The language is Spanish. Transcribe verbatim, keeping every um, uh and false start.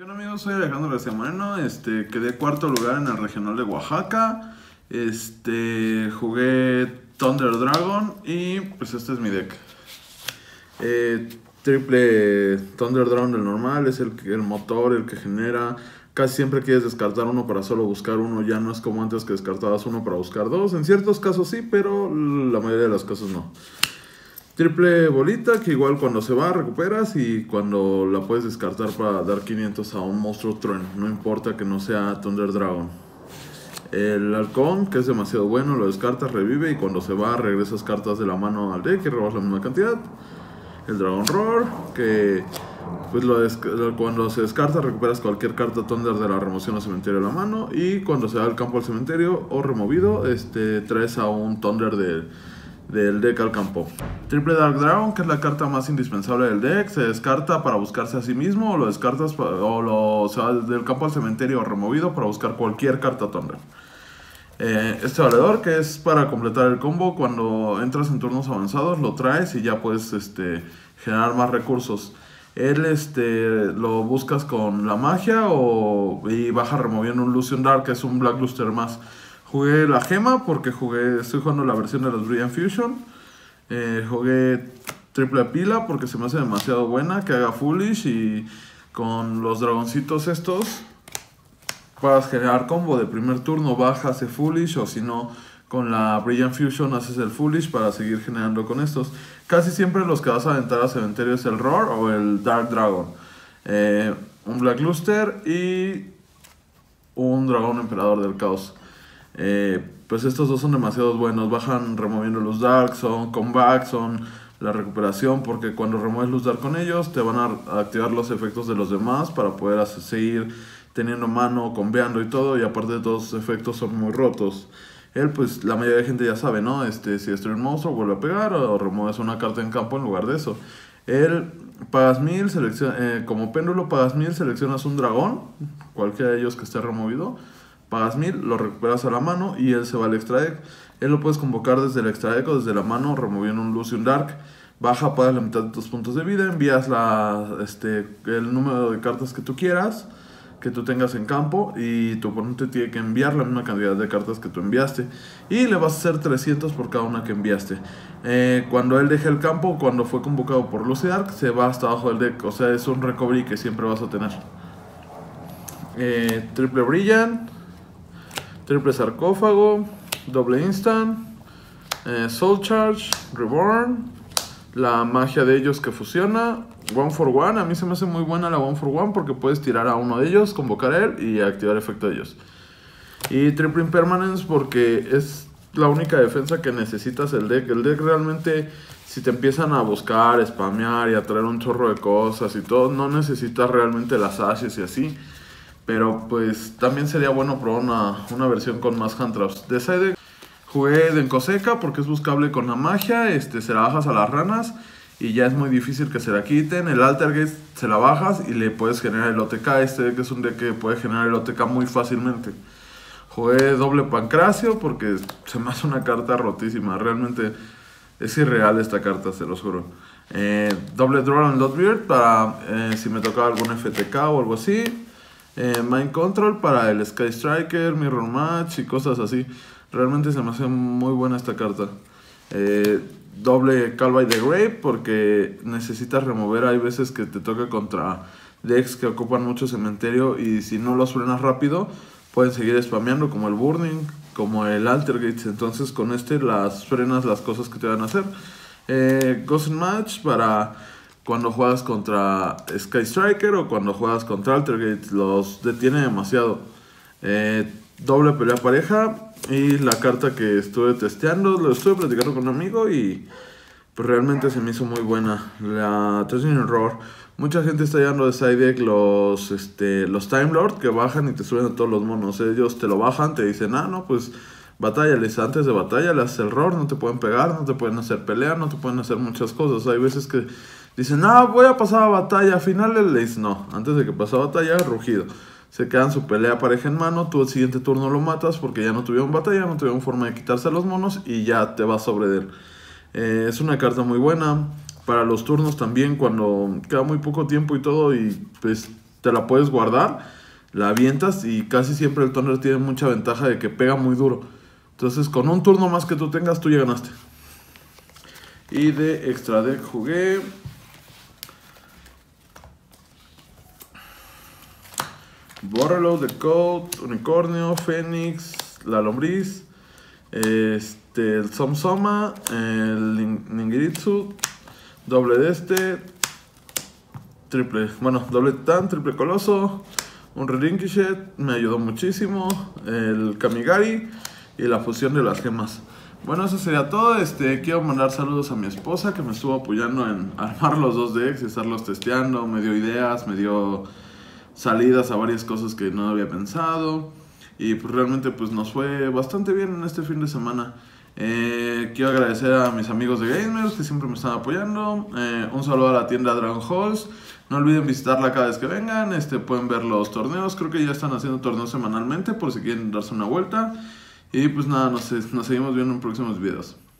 ¿Qué onda, amigos? Soy Alejandro García Moreno. Este, quedé cuarto lugar en el regional de Oaxaca. Este, jugué Thunder Dragon y pues este es mi deck. Eh, triple Thunder Dragon del normal, es el, el motor, el que genera. Casi siempre quieres descartar uno para solo buscar uno, ya no es como antes que descartabas uno para buscar dos. En ciertos casos sí, pero la mayoría de los casos no. Triple bolita, que igual cuando se va recuperas y cuando la puedes descartar para dar quinientos a un monstruo trueno, no importa que no sea Thunder Dragon. El halcón, que es demasiado bueno, lo descartas, revive y cuando se va regresas cartas de la mano al deck y robas la misma cantidad. El Dragon Roar, que pues lo cuando se descarta recuperas cualquier carta Thunder de la remoción al cementerio de la mano, y cuando se va al campo al cementerio o removido, este, traes a un Thunder de del deck al campo. Triple Dark Dragon, que es la carta más indispensable del deck, se descarta para buscarse a sí mismo, o lo descartas o lo se va del campo al cementerio o removido para buscar cualquier carta Thunder. Eh, este valedor, que es para completar el combo, cuando entras en turnos avanzados lo traes y ya puedes este, generar más recursos. Él este, lo buscas con la magia o, y baja removiendo un Lucian Dark, que es un Black Luster más. Jugué la gema porque jugué, estoy jugando la versión de los Brilliant Fusion. Eh, jugué triple pila porque se me hace demasiado buena, que haga Foolish, y con los dragoncitos estos puedas generar combo de primer turno, bajas hace Foolish, o si no con la Brilliant Fusion haces el Foolish para seguir generando con estos. Casi siempre los que vas a aventar a cementerio es el Roar o el Dark Dragon. Eh, un Black Luster y un Dragón Emperador del Caos. Eh, pues estos dos son demasiado buenos, bajan removiendo los Dark, son comeback, son la recuperación, porque cuando remueves luz Dark con ellos te van a activar los efectos de los demás para poder seguir teniendo mano, combeando y todo, y aparte de todos sus efectos son muy rotos. Él pues la mayoría de gente ya sabe, ¿no? Este, si destruye un monstruo vuelve a pegar o remueves una carta en campo en lugar de eso. Él pagas mil, eh, como péndulo pagas mil, seleccionas un dragón, cualquiera de ellos que esté removido. Pagas mil, lo recuperas a la mano y él se va al extra deck. Él lo puedes convocar desde el extra deck o desde la mano, removiendo un Lucian Dark. Baja, pagas la mitad de tus puntos de vida, envías la, este, el número de cartas que tú quieras, que tú tengas en campo, y tu oponente tiene que enviar la misma cantidad de cartas que tú enviaste. Y le vas a hacer trescientos por cada una que enviaste. Eh, cuando él deje el campo, cuando fue convocado por Lucian Dark, se va hasta abajo del deck. O sea, es un recovery que siempre vas a tener. Eh, triple Brilliant. Triple Sarcófago, doble Instant, eh, Soul Charge, Reborn, la magia de ellos que fusiona, One for One. A mí se me hace muy buena la One for One porque puedes tirar a uno de ellos, convocar a él y activar el efecto de ellos. Y Triple Impermanence porque es la única defensa que necesitas el deck. El deck realmente, si te empiezan a buscar, spamear y a traer un chorro de cosas y todo, no necesitas realmente las ashes y así. Pero pues también sería bueno probar una, una versión con más hand traps. De ese deck jugué Denkoseca porque es buscable con la magia, este, se la bajas a las ranas y ya es muy difícil que se la quiten. El Altergeist se la bajas y le puedes generar el O T K. Este deck es un deck que puede generar el O T K muy fácilmente. Jugué doble Pancracio porque se me hace una carta rotísima. Realmente es irreal esta carta, se los juro. Eh, doble Droll and Lotbeard para eh, si me tocaba algún F T K o algo así. Eh, Mind Control para el Sky Striker, Mirror Match y cosas así. Realmente se me hace muy buena esta carta. Eh, doble Call by the Grave porque necesitas remover. Hay veces que te toca contra decks que ocupan mucho cementerio y si no los frenas rápido pueden seguir spameando, como el Burning, como el Altergeist. Entonces con este las frenas las cosas que te van a hacer. eh, Ghost Match para cuando juegas contra Sky Striker o cuando juegas contra Altergeist, los detiene demasiado. Eh, doble pelea pareja y la carta que estuve testeando, lo estuve platicando con un amigo y pues realmente se me hizo muy buena. La Treasure Roar. Mucha gente está llevando de side deck los, este, los Time Lord que bajan y te suben a todos los monos. Ellos te lo bajan, te dicen, ah, no, pues batállales. Antes de batalla le haces el roar, no te pueden pegar, no te pueden hacer pelear, no te pueden hacer muchas cosas. Hay veces que dicen, ah, voy a pasar a batalla, al final le dices, no, antes de que pase a batalla, rugido. Se quedan su pelea pareja en mano, tú el siguiente turno lo matas porque ya no tuvieron batalla, no tuvieron forma de quitarse a los monos y ya te vas sobre él. Eh, es una carta muy buena para los turnos también, cuando queda muy poco tiempo y todo y pues te la puedes guardar, la avientas y casi siempre el Thunder tiene mucha ventaja de que pega muy duro. Entonces con un turno más que tú tengas, tú ya ganaste. Y de extra deck jugué Borrelo, The Code, Unicornio, Fénix, La Lombriz, este, el Somsoma, el Ningiritsu, doble de este, triple, bueno, doble Titán, triple Coloso, un Relinquished, me ayudó muchísimo, el Kamigari y la fusión de las gemas. Bueno, eso sería todo. Este, quiero mandar saludos a mi esposa que me estuvo apoyando en armar los dos decks y estarlos testeando, me dio ideas, me dio salidas a varias cosas que no había pensado. Y pues realmente pues nos fue bastante bien en este fin de semana. Eh, quiero agradecer a mis amigos de Gamers que siempre me están apoyando. Eh, un saludo a la tienda Dragon Halls. No olviden visitarla cada vez que vengan. Este, pueden ver los torneos. Creo que ya están haciendo torneos semanalmente por si quieren darse una vuelta. Y pues nada, nos, nos seguimos viendo en próximos videos.